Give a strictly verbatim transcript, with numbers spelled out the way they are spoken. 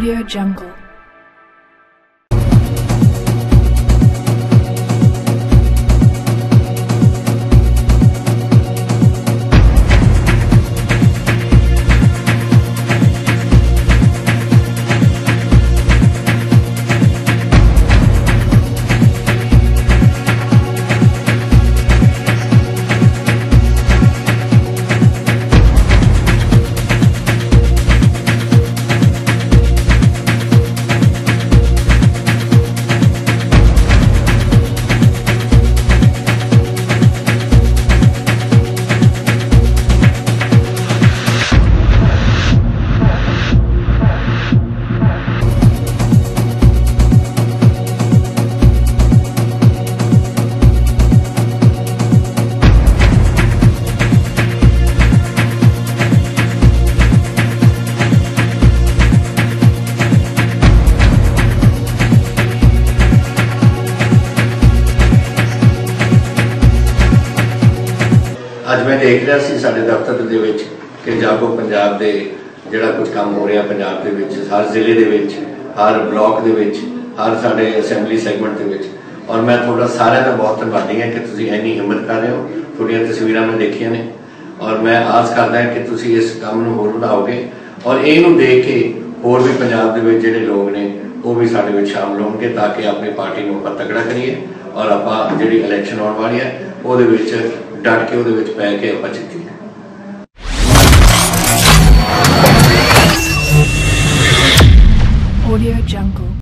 Audio Jungle. ਅੱਜ मैं देख रहा सी साडे दफ्तर दे विच कि जागो पंजाब दे जिहड़ा कुछ काम हो रहा पंजाब दे विच हर जिले दे विच हर ब्लॉक दे विच हर साडे असैंबली सैगमेंट दे विच और मैं थोड़ा सारे का बहुत धन्यवादी हाँ कि तुसीं इन्नी हिम्मत कर रहे हो। थोड़ियां तस्वीरां मैं देखियां ने और मैं आस करदा कि तुसीं इस काम नूं होर बढ़ाओगे और इहनूं देख के होर भी पंजाब दे विच जिहड़े लोग ने वो भी साडे विच शामिल होणगे ताकि अपनी पार्टी नूं आपां तगड़ा करिए और आपां जिहड़ी इलैक्शन आउण वाली है ਉਹਦੇ ਵਿੱਚ ਡਟ ਕੇ ਉਹਦੇ ਵਿੱਚ ਪੈ ਕੇ ਆਪਾਂ ਜਿੱਤੀਏ। Audio Jungle।